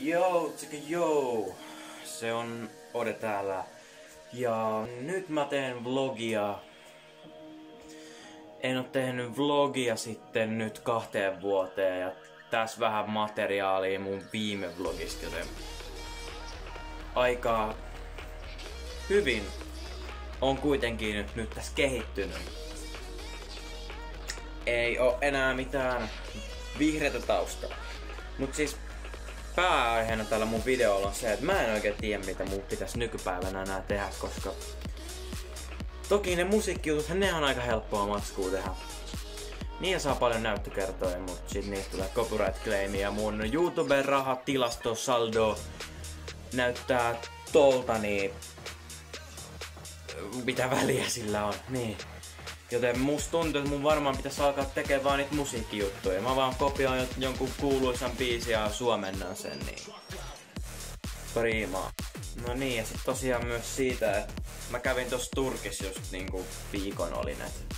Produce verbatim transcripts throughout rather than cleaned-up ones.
Joo, tsekä joo. Se on Ode täällä. Ja nyt mä teen vlogia. En oo tehnyt vlogia sitten nyt kahteen vuoteen. Ja tässä vähän materiaalia mun viime vlogista, joten aika hyvin on kuitenkin nyt, nyt tässä kehittynyt. Ei oo enää mitään vihreätä taustaa. Mut siis pääaiheena tällä mun videolla on se, että mä en oikein tiedä mitä mun pitäisi nykypäivänä enää tehdä, koska toki ne musiikkijututhan ne on aika helppoa matskua tehdä. Niin saa paljon näyttökertoja, mut sit niistä tulee copyright claimia ja mun YouTuben rahat, tilasto, saldo näyttää tolta, niin mitä väliä sillä on, niin. Joten musta tuntuu, että mun varmaan pitäisi alkaa tekemään vaan niitä musiikkijuttuja. Mä vaan kopioin jonkun kuuluisan biisin ja suomennan sen, niin priimaa. No niin, ja sit tosiaan myös siitä, että mä kävin tossa Turkissa just niinku viikon olin, et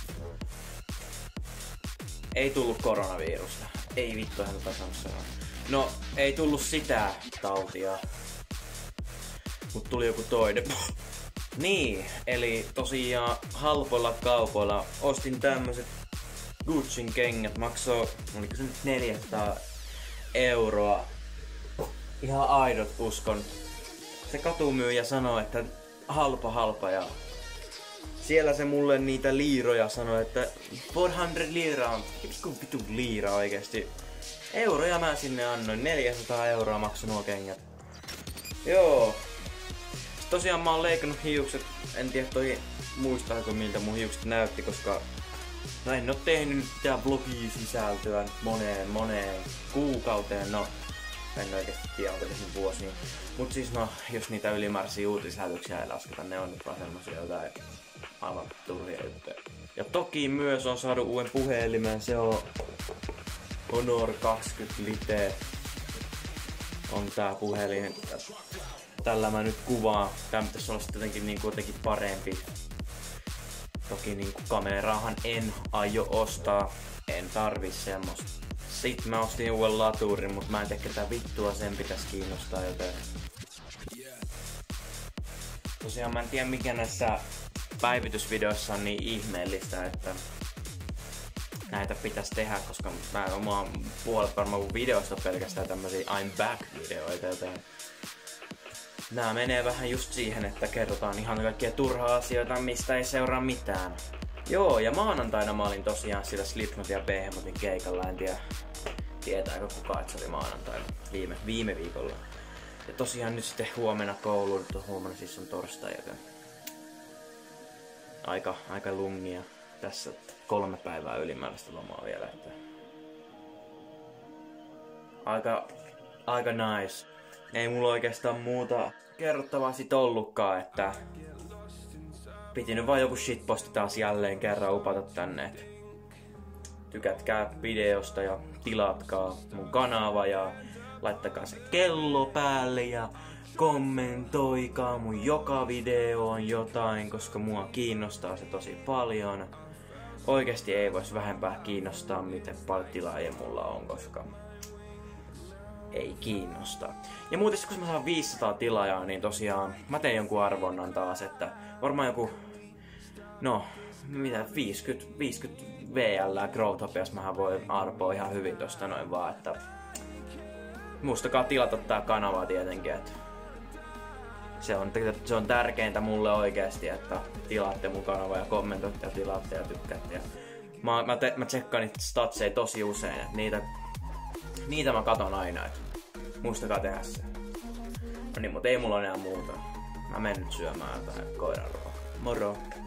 ei tullut koronavirusta. Ei vittu, hän tota sanoa. No, ei tullut sitä tautia, mut tuli joku toinen. Niin, eli tosiaan halpoilla kaupoilla ostin tämmöset Gucciin kengät, maksoi, oliko se nyt neljäsataa euroa. Ihan aidot uskon. Se katumyyjä sanoi, että halpa halpa ja siellä se mulle niitä liiroja sanoi, että neljäsataa liiraa on, vittu vitu liira oikeesti. Euroja mä sinne annoin, neljäsataa euroa maksoi nuo kengät. Joo. Tosiaan mä oon leikannut hiukset, en tiedä toi muistaako miltä mun hiukset näytti, koska no en oo tehnyt mitään vlogia sisältöä moneen moneen kuukauteen, no en oikeesti tiedä onko tehnyt vuosiin. Mut siis no, jos niitä ylimääräisiä uutislähetyksiä ei lasketa, ne on nyt vaan semmosia jotain aivan turhia juttuja. Ja toki myös on saanut uuden puhelimen, se on Honor kaksikymmentä Lite on tää puhelin. Tällä mä nyt kuvaan. Tää pitäis olla sitten jotenkin niinku jotenkin parempi. Toki niinku kameraahan en aio ostaa. En tarvi semmoista. Sitten mä ostin uuden laturin, mut mä en tiedä ketä vittua sen pitäis kiinnostaa, joten tosiaan mä en tiedä mikä näissä päivitysvideoissa on niin ihmeellistä, että näitä pitäis tehdä, koska mä en omaa puolet varmaan mun videoista pelkästään tämmösiä I'm back videoita, joten nää menee vähän just siihen, että kerrotaan ihan kaikkia turhaa asioita, mistä ei seuraa mitään. Joo, ja maanantaina mä olin tosiaan sillä Slipknot ja Behemotin keikalla, en tiedä tietääkö kukaan, että se oli maanantaina viime, viime viikolla. Ja tosiaan nyt sitten huomenna kouluun, nyt huomenna siis on torstai, joten aika, aika lungia. Tässä kolme päivää ylimääräistä lomaa vielä, että aika, aika nice. Ei mulla oikeastaan muuta kerrottavaa sit ollutkaan, että piti nyt vaan joku shitposti taas jälleen kerran upata tänne, että tykätkää videosta ja tilatkaa mun kanava ja laittakaa se kello päälle ja kommentoikaa mun joka videoon jotain, koska mua kiinnostaa se tosi paljon. Oikeesti ei vois vähempää kiinnostaa miten paljon tilaajia mulla on, koska ei kiinnosta. Ja muuten kun mä saan viisisataa tilaajaa, niin tosiaan mä teen jonkun arvonnan taas, että varmaan joku, no, mitä, viisikymmentä, viisikymmentä V L Growtopias mähän voi arpoa ihan hyvin tosta noin vaan, että muistakaa tilata tää kanava tietenkin, että se on, se on tärkeintä mulle oikeesti, että tilaatte mun kanava ja kommentoitte ja tilaatte ja tykkäätte. Ja mä, mä, te, mä tsekkaan niitä statseja tosi usein, että niitä Niitä mä katon aina, et muistakaa tehdä se. No niin, mut ei mulla enää muuta. Mä menen nyt syömään jotain koiranruokaa. Moro!